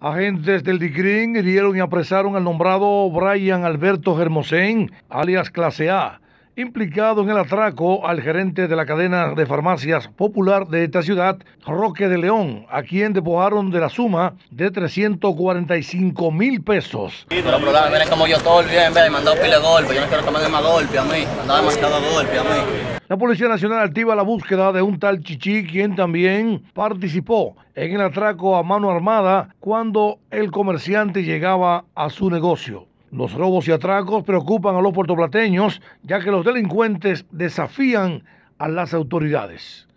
Agentes del DICRIN hirieron y apresaron al nombrado Brian Alberto Hermosén, alias Clase A, implicado en el atraco al gerente de la cadena de farmacias popular de esta ciudad, Roque de León, a quien despojaron de la suma de 345,000 pesos. Pero miren como yo todo el bien, me han mandado pile de golpe, yo no quiero que me den más golpe a mí, me han dado demasiado golpe a mí. La Policía Nacional activa la búsqueda de un tal Chichi, quien también participó en el atraco a mano armada cuando el comerciante llegaba a su negocio. Los robos y atracos preocupan a los puertoplateños, ya que los delincuentes desafían a las autoridades.